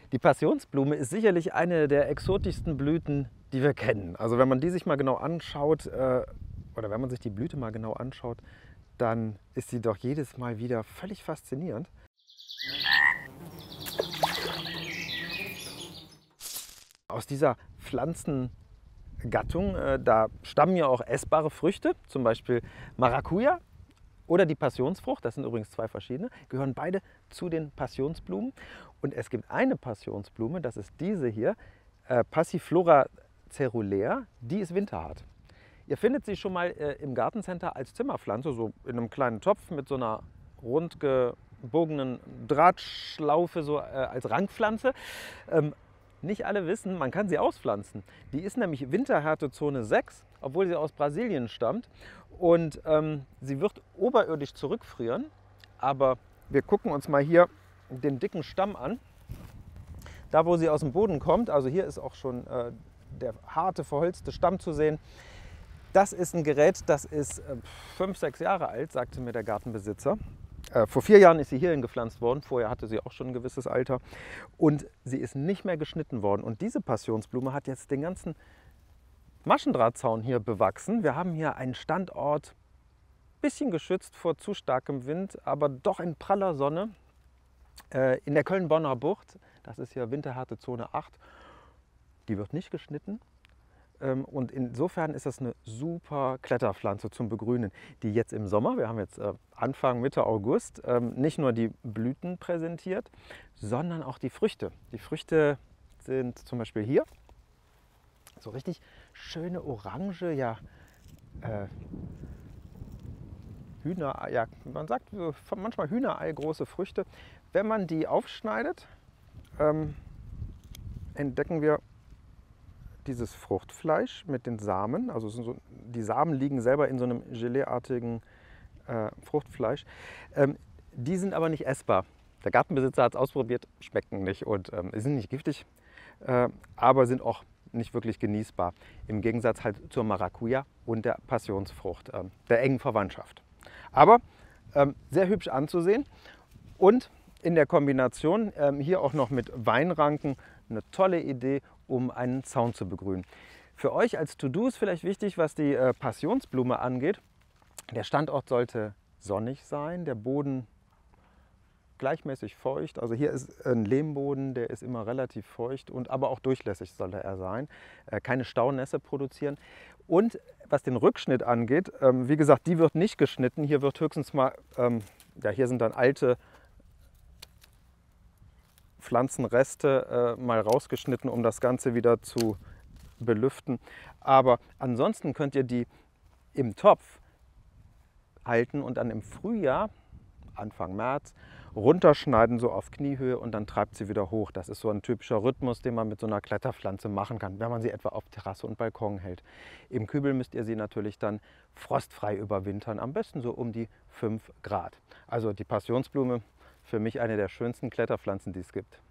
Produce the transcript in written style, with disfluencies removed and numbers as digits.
Die Passionsblume ist sicherlich eine der exotischsten Blüten, die wir kennen. Also wenn man die sich mal genau anschaut, oder wenn man sich die Blüte mal genau anschaut, dann ist sie doch jedes Mal wieder völlig faszinierend. Aus dieser Pflanzengattung, da stammen ja auch essbare Früchte, zum Beispiel Maracuja oder die Passionsfrucht, das sind übrigens zwei verschiedene, gehören beide zu den Passionsblumen. Und es gibt eine Passionsblume, das ist diese hier, Passiflora cerulea, die ist winterhart. Ihr findet sie schon mal im Gartencenter als Zimmerpflanze, so in einem kleinen Topf mit so einer rund gebogenen Drahtschlaufe, so als Rankpflanze. Nicht alle wissen, man kann sie auspflanzen. Die ist nämlich Winterhärtezone 6, obwohl sie aus Brasilien stammt. Und sie wird oberirdisch zurückfrieren. Aber wir gucken uns mal hier den dicken Stamm an. Da, wo sie aus dem Boden kommt, also hier ist auch schon der harte, verholzte Stamm zu sehen. Das ist ein Gerät, das ist 5, 6 Jahre alt, sagte mir der Gartenbesitzer. Vor 4 Jahren ist sie hierhin gepflanzt worden, vorher hatte sie auch schon ein gewisses Alter und sie ist nicht mehr geschnitten worden. Und diese Passionsblume hat jetzt den ganzen Maschendrahtzaun hier bewachsen. Wir haben hier einen Standort, bisschen geschützt vor zu starkem Wind, aber doch in praller Sonne in der Köln-Bonner Bucht. Das ist hier Winterhärtezone 8. Die wird nicht geschnitten. Und insofern ist das eine super Kletterpflanze zum Begrünen, die jetzt im Sommer, wir haben jetzt Anfang, Mitte August, nicht nur die Blüten präsentiert, sondern auch die Früchte. Die Früchte sind zum Beispiel hier so richtig schöne orange, ja, Hühnerei, ja, man sagt manchmal Hühnerei große Früchte. Wenn man die aufschneidet, entdecken wir dieses Fruchtfleisch mit den Samen, also die Samen liegen selber in so einem Geleeartigen Fruchtfleisch. Die sind aber nicht essbar. Der Gartenbesitzer hat es ausprobiert, schmecken nicht und sind nicht giftig, aber sind auch nicht wirklich genießbar. Im Gegensatz halt zur Maracuja und der Passionsfrucht, der engen Verwandtschaft. Aber sehr hübsch anzusehen und in der Kombination hier auch noch mit Weinranken eine tolle Idee, um einen Zaun zu begrünen. Für euch als To-Do ist vielleicht wichtig, was die Passionsblume angeht. Der Standort sollte sonnig sein, der Boden gleichmäßig feucht. Also hier ist ein Lehmboden, der ist immer relativ feucht und aber auch durchlässig sollte er sein. Keine Staunässe produzieren. Und was den Rückschnitt angeht, wie gesagt, die wird nicht geschnitten. Hier wird höchstens mal, ja, hier sind dann alte Pflanzenreste mal rausgeschnitten, um das Ganze wieder zu belüften. Aber ansonsten könnt ihr die im Topf halten und dann im Frühjahr, Anfang März, runterschneiden, so auf Kniehöhe und dann treibt sie wieder hoch. Das ist so ein typischer Rhythmus, den man mit so einer Kletterpflanze machen kann, wenn man sie etwa auf Terrasse und Balkon hält. Im Kübel müsst ihr sie natürlich dann frostfrei überwintern, am besten so um die 5 Grad. Also die Passionsblume, für mich eine der schönsten Kletterpflanzen, die es gibt.